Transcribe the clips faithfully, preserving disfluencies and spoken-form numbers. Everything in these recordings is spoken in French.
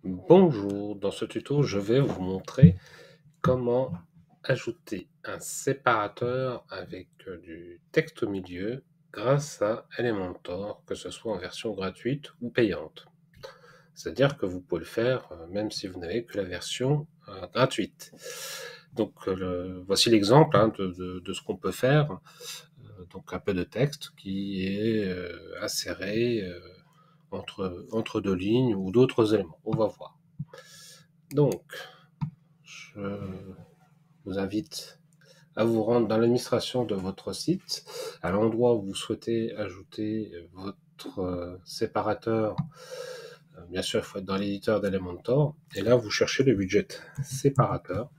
Bonjour, dans ce tuto, je vais vous montrer comment ajouter un séparateur avec euh, du texte au milieu grâce à Elementor, que ce soit en version gratuite ou payante. C'est-à-dire que vous pouvez le faire euh, même si vous n'avez que la version euh, gratuite. Donc euh, le, voici l'exemple hein, de, de, de ce qu'on peut faire. Euh, donc un peu de texte qui est euh, inséré euh, entre, entre deux lignes ou d'autres éléments. On va voir. Donc, je vous invite à vous rendre dans l'administration de votre site, à l'endroit où vous souhaitez ajouter votre séparateur. Bien sûr, il faut être dans l'éditeur d'Elementor. Et là, vous cherchez le widget séparateur.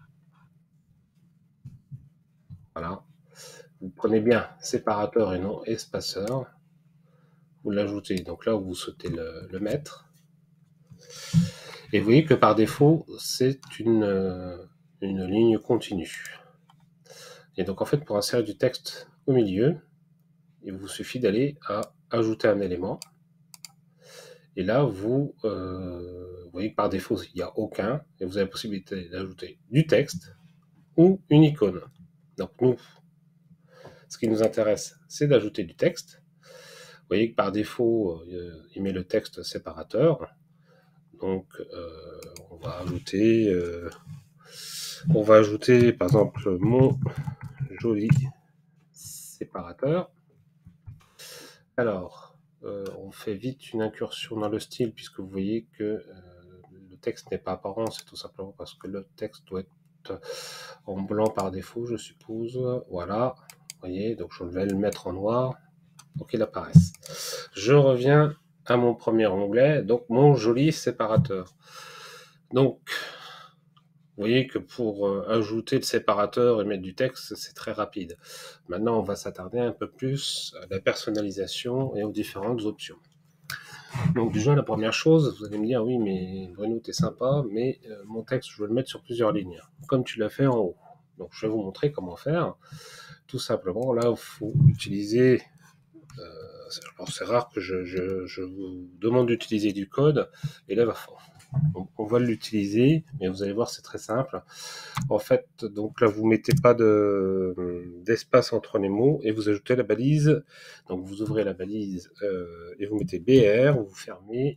Voilà. Vous prenez bien séparateur et non espaceur. Vous l'ajoutez. Donc là où vous souhaitez le, le mettre. Et vous voyez que par défaut, c'est une, une ligne continue. Et donc en fait, pour insérer du texte au milieu, il vous suffit d'aller à ajouter un élément. Et là, vous, euh, vous voyez que par défaut, il n'y a aucun, et vous avez la possibilité d'ajouter du texte ou une icône. Donc nous, ce qui nous intéresse, c'est d'ajouter du texte. Vous voyez que par défaut, euh, il met le texte séparateur. Donc euh, on va ajouter, euh, on va ajouter par exemple mon joli séparateur. Alors, euh, on fait vite une incursion dans le style puisque vous voyez que euh, le texte n'est pas apparent, c'est tout simplement parce que le texte doit être en blanc par défaut, je suppose. Voilà, vous voyez, donc je vais le mettre en noir pour qu'il apparaisse. Je reviens à mon premier onglet, donc mon joli séparateur. Donc, vous voyez que pour euh, ajouter le séparateur et mettre du texte, c'est très rapide. Maintenant, on va s'attarder un peu plus à la personnalisation et aux différentes options. Donc déjà, la première chose, vous allez me dire, oui, mais Bruno, t'es sympa, mais euh, mon texte, je veux le mettre sur plusieurs lignes, comme tu l'as fait en haut. Donc je vais vous montrer comment faire. Tout simplement, là, il faut utiliser... Euh, c'est rare que je, je, je vous demande d'utiliser du code, et là, on, on va l'utiliser, mais vous allez voir, c'est très simple. En fait, donc là, vous mettez pas de d'espace entre les mots et vous ajoutez la balise. Donc vous ouvrez la balise euh, et vous mettez B R, vous fermez.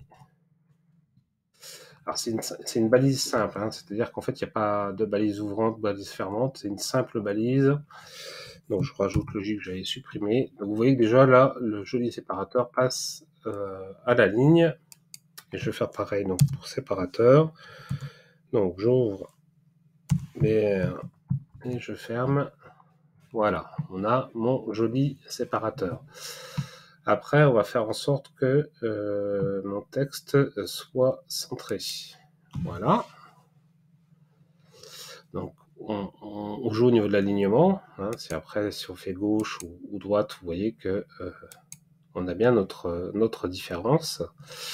Alors c'est une, c'est une balise simple, hein, c'est-à-dire qu'en fait, il n'y a pas de balise ouvrante, balise fermante, c'est une simple balise. Donc je rajoute le J que j'avais supprimé. Donc vous voyez que déjà là, le joli séparateur passe euh, à la ligne. Et je vais faire pareil donc pour séparateur. Donc j'ouvre B R et je ferme. Voilà, on a mon joli séparateur. Après, on va faire en sorte que euh, mon texte soit centré. Voilà. Donc, on, on, on joue au niveau de l'alignement. Hein, c'est après, si on fait gauche ou, ou droite, vous voyez que euh, on a bien notre, notre différence.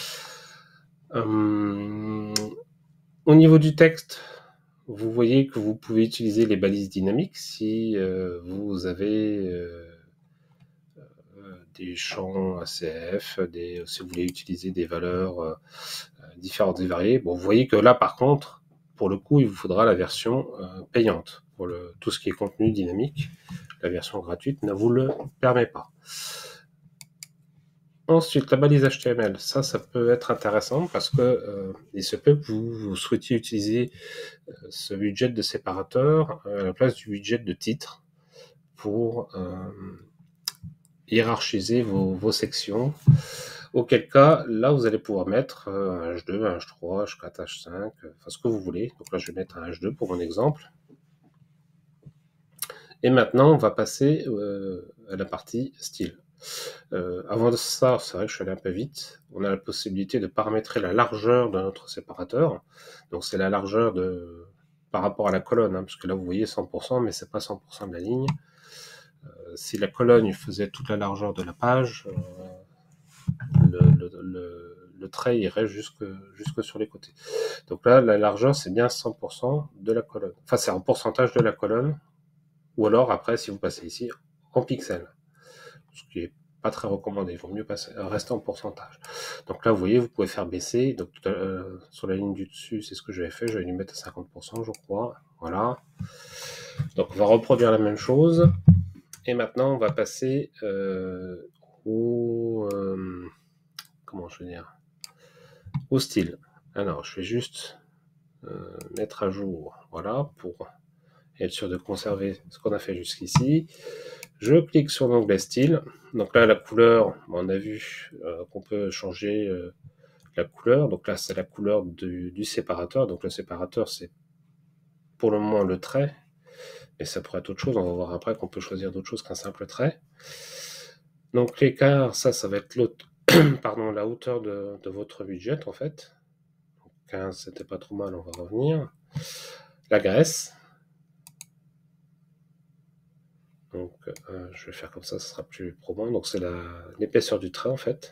Hum, au niveau du texte, vous voyez que vous pouvez utiliser les balises dynamiques si euh, vous avez euh, des champs A C F, des, si vous voulez utiliser des valeurs euh, différentes et variées. Bon, vous voyez que là, par contre, pour le coup, il vous faudra la version euh, payante. Pour le, tout ce qui est contenu dynamique, la version gratuite ne vous le permet pas. Ensuite, la balise H T M L, ça, ça peut être intéressant parce que euh, il se peut que vous, vous souhaitiez utiliser euh, ce widget de séparateur à la place du widget de titre pour euh, hiérarchiser vos, vos sections. Auquel cas, là, vous allez pouvoir mettre un H deux, un H trois, H quatre, H cinq, enfin ce que vous voulez. Donc là, je vais mettre un H deux pour mon exemple. Et maintenant, on va passer euh, à la partie style. Euh, avant de ça, c'est vrai que je suis allé un peu vite. On a la possibilité de paramétrer la largeur de notre séparateur. Donc c'est la largeur de par rapport à la colonne, hein, parce que là vous voyez cent pour cent, mais c'est pas cent pour cent de la ligne. Euh, si la colonne faisait toute la largeur de la page, euh, le, le, le, le trait irait jusque, jusque sur les côtés. Donc là, la largeur, c'est bien cent pour cent de la colonne. Enfin, c'est un pourcentage de la colonne, ou alors après, si vous passez ici, en pixels. Ce qui est pas très recommandé. Il vaut mieux passer, rester en pourcentage. Donc là, vous voyez, vous pouvez faire baisser. Donc euh, sur la ligne du dessus, c'est ce que j'avais fait. Je vais lui mettre à cinquante pour cent, je crois. Voilà. Donc on va reproduire la même chose. Et maintenant, on va passer euh, au euh, comment je veux dire au style. Alors, je vais juste euh, mettre à jour. Voilà, pour être sûr de conserver ce qu'on a fait jusqu'ici. Je clique sur l'onglet style. Donc là, la couleur, on a vu euh, qu'on peut changer euh, la couleur. Donc là, c'est la couleur du, du séparateur. Donc le séparateur, c'est pour le moment le trait. Mais ça pourrait être autre chose. On va voir après qu'on peut choisir d'autres choses qu'un simple trait. Donc l'écart, ça, ça va être l'autre, pardon, la hauteur de, de votre budget en fait. Donc quinze, c'était pas trop mal, on va revenir. La graisse. Donc euh, je vais faire comme ça, ça sera plus probant. Donc c'est l'épaisseur du trait en fait.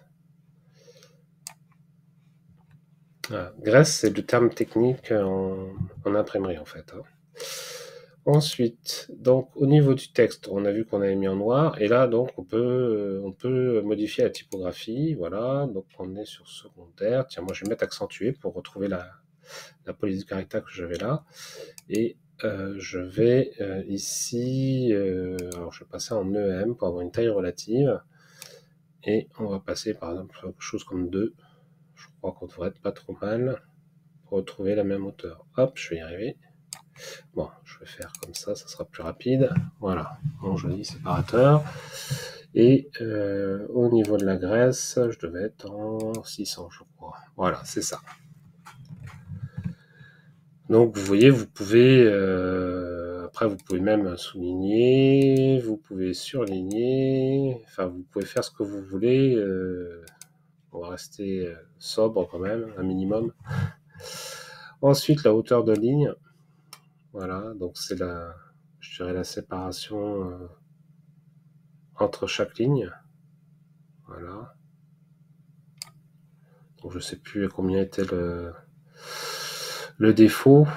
Voilà. Graisse, c'est le terme technique en, en imprimerie en fait. Hein. Ensuite, donc au niveau du texte, on a vu qu'on avait mis en noir, et là donc on peut, on peut modifier la typographie, voilà, donc on est sur secondaire, tiens moi je vais mettre accentué pour retrouver la, la police du caractère que j'avais là, et euh, je vais euh, ici, euh, alors je vais passer en E M pour avoir une taille relative, et on va passer par exemple quelque chose comme deux, je crois qu'on devrait être pas trop mal, pour retrouver la même hauteur, hop, je vais y arriver. Bon, je vais faire comme ça, ça sera plus rapide. Voilà, mon joli séparateur. Et euh, au niveau de la graisse, je devais être en six cents, je crois. Voilà, c'est ça. Donc, vous voyez, vous pouvez... Euh, après, vous pouvez même souligner, vous pouvez surligner. Enfin, vous pouvez faire ce que vous voulez. Euh, on va rester sobre quand même, un minimum. Ensuite, la hauteur de ligne. Voilà, donc c'est la, je dirais la séparation euh, entre chaque ligne. Voilà. Donc je sais plus à combien était le, le défaut.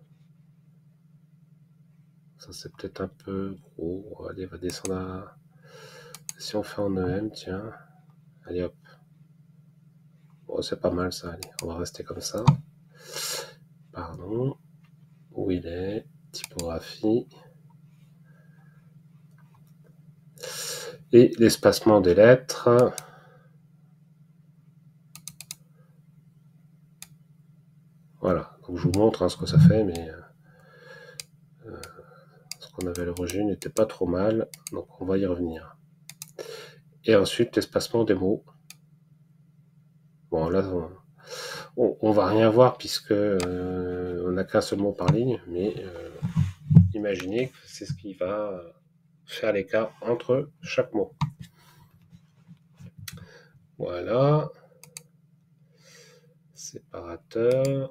Ça c'est peut-être un peu gros. Allez, on va descendre à... Si on fait en E M, tiens. Allez hop. Bon, c'est pas mal ça, allez. On va rester comme ça. Pardon. Où il est? Typographie. Et l'espacement des lettres. Voilà. Donc je vous montre hein, ce que ça fait, mais euh, ce qu'on avait à l'origine n'était pas trop mal. Donc on va y revenir. Et ensuite l'espacement des mots. Bon là on, on, on va rien voir puisque euh, on n'a qu'un seul mot par ligne, mais euh, imaginez que c'est ce qui va faire l'écart entre chaque mot. Voilà. Séparateur.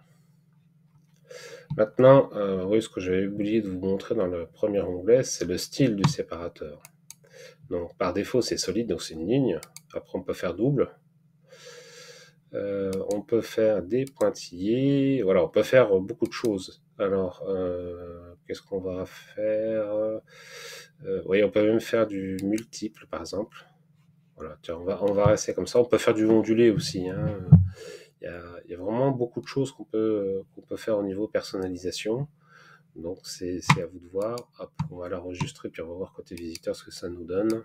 Maintenant, euh, oui, ce que j'avais oublié de vous montrer dans le premier onglet, c'est le style du séparateur. Donc par défaut, c'est solide, donc c'est une ligne. Après, on peut faire double. Euh, on peut faire des pointillés. Voilà, on peut faire beaucoup de choses. Alors, euh, qu'est-ce qu'on va faire euh, Oui, on peut même faire du multiple, par exemple. Voilà, tiens, on va, on va rester comme ça. On peut faire du ondulé aussi. Hein. Il, y a, il y a vraiment beaucoup de choses qu'on peut, qu'on peut faire au niveau personnalisation. Donc, c'est à vous de voir. Hop, on va l'enregistrer, puis on va voir côté visiteur ce que ça nous donne.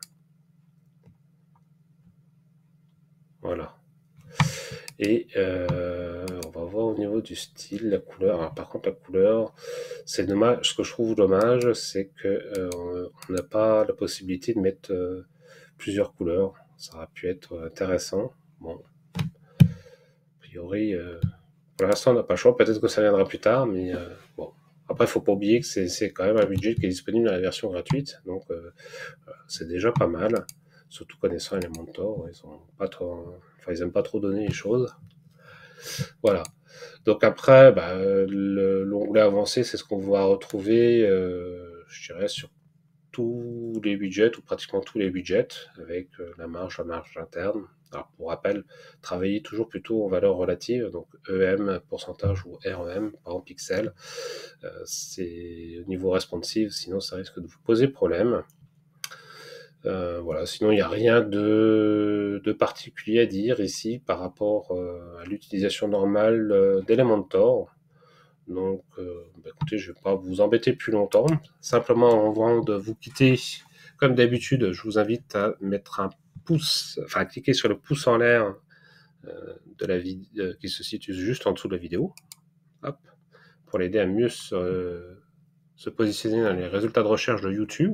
Voilà. Et euh, on va voir au niveau du style, la couleur. Alors, par contre, la couleur, c'est dommage. Ce que je trouve dommage, c'est que euh, on n'a pas la possibilité de mettre euh, plusieurs couleurs. Ça aurait pu être intéressant. Bon, a priori, euh, pour l'instant, on n'a pas le choix. Peut-être que ça viendra plus tard, mais euh, bon. Après, il ne faut pas oublier que c'est quand même un budget qui est disponible dans la version gratuite, donc euh, c'est déjà pas mal. Surtout connaissant Elementor, ils ont pas trop, enfin, ils aiment pas trop donner les choses. Voilà. Donc après, bah, l'onglet avancé, c'est ce qu'on va retrouver, euh, je dirais, sur tous les budgets, ou pratiquement tous les budgets, avec euh, la marge, la marge interne. Alors pour rappel, travaillez toujours plutôt en valeur relative, donc E M, pourcentage ou R E M, par en pixels. Euh, c'est au niveau responsive, sinon ça risque de vous poser problème. Euh, voilà, sinon il n'y a rien de, de particulier à dire ici par rapport euh, à l'utilisation normale euh, d'Elementor. Donc, euh, bah, écoutez, je ne vais pas vous embêter plus longtemps. Simplement, avant de vous quitter, comme d'habitude, je vous invite à mettre un pouce, enfin, à cliquer sur le pouce en l'air euh, de la vidéo euh, qui se situe juste en dessous de la vidéo, hop, pour l'aider à mieux se, euh, se positionner dans les résultats de recherche de YouTube.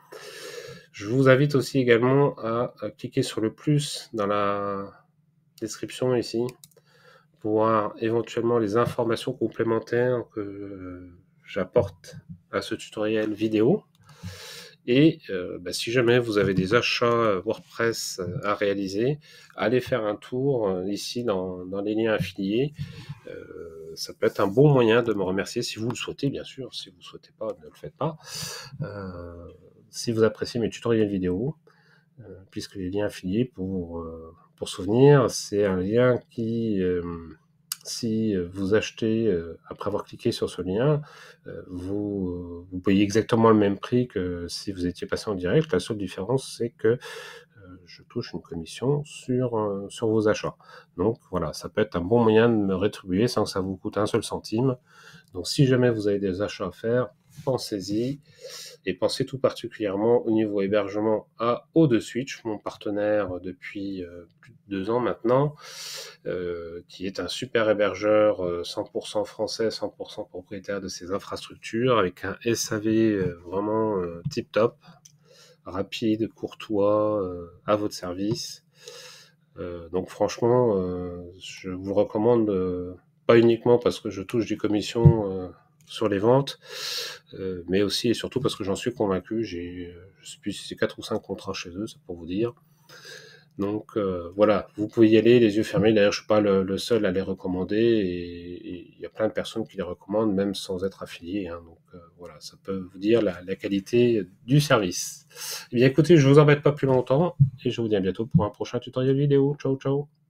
Je vous invite aussi également à, à cliquer sur le plus dans la description ici pour voir éventuellement les informations complémentaires que j'apporte à ce tutoriel vidéo. Et euh, bah, si jamais vous avez des achats WordPress à réaliser, allez faire un tour euh, ici dans, dans les liens affiliés. Euh, ça peut être un bon moyen de me remercier si vous le souhaitez, bien sûr. Si vous ne le souhaitez pas, ne le faites pas. Euh, si vous appréciez mes tutoriels vidéo, euh, puisque les liens affiliés, pour, euh, pour souvenir, c'est un lien qui... Euh, si vous achetez, euh, après avoir cliqué sur ce lien, euh, vous, vous payez exactement le même prix que si vous étiez passé en direct. La seule différence, c'est que euh, je touche une commission sur, euh, sur vos achats. Donc voilà, ça peut être un bon moyen de me rétribuer sans que ça vous coûte un seul centime. Donc si jamais vous avez des achats à faire, pensez-y. Et pensez tout particulièrement au niveau hébergement à O deux Switch, mon partenaire depuis euh, plus de deux ans maintenant, euh, qui est un super hébergeur euh, cent pour cent français, cent pour cent propriétaire de ses infrastructures, avec un S A V euh, vraiment euh, tip-top, rapide, courtois, euh, à votre service. Euh, donc franchement, euh, je vous le recommande, euh, pas uniquement parce que je touche des commissions euh, sur les ventes, euh, mais aussi et surtout parce que j'en suis convaincu. J'ai, je sais plus si c'est quatre ou cinq contrats chez eux, c'est pour vous dire. Donc euh, voilà, vous pouvez y aller les yeux fermés. D'ailleurs, je suis pas le, le seul à les recommander et il y a plein de personnes qui les recommandent même sans être affiliés. Hein. Donc euh, voilà, ça peut vous dire la, la qualité du service. Eh bien écoutez, je vous embête pas plus longtemps et je vous dis à bientôt pour un prochain tutoriel vidéo. Ciao ciao.